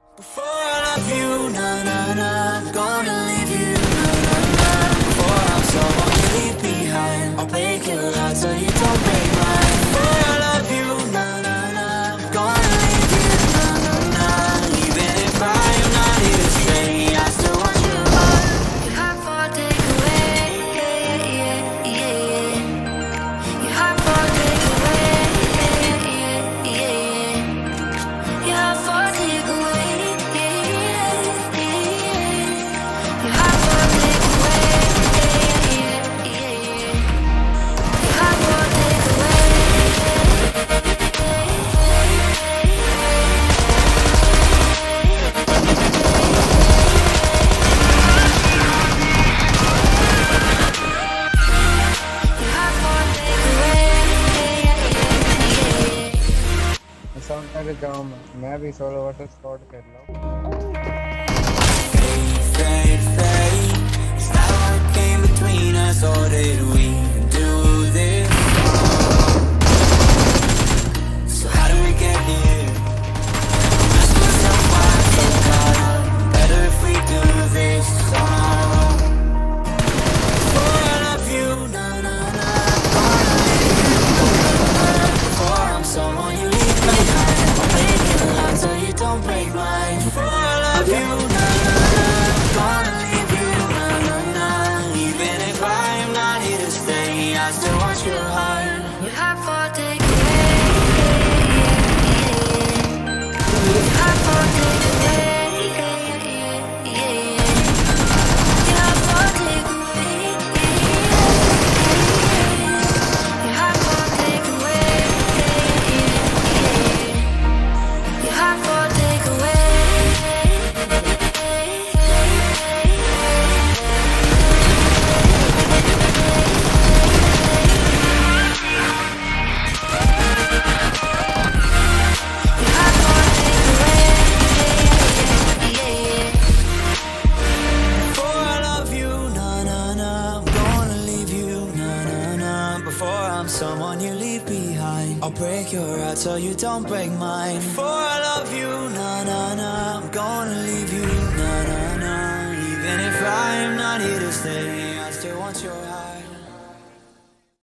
Before I love you, na na na, I'm gonna leave you, na na na. Before I'm someone you leave behind, I'll break your heart so you don't break mine. Before I love you, na na na, I'm gonna leave you, na na na. Even if I am not here to stay, I still want your heart. Your heart for takeaway, yeah, yeah, yeah. Your heart for takeaway, yeah, yeah, yeah. Your heart for takeaway. जाऊँ मैं भी solo versus squad कर लूँ Someone you leave behind, I'll break your heart so you don't break mine. Before I love you, na na na, I'm gonna leave you, na na na. Even if I am not here to stay, I still want your heart.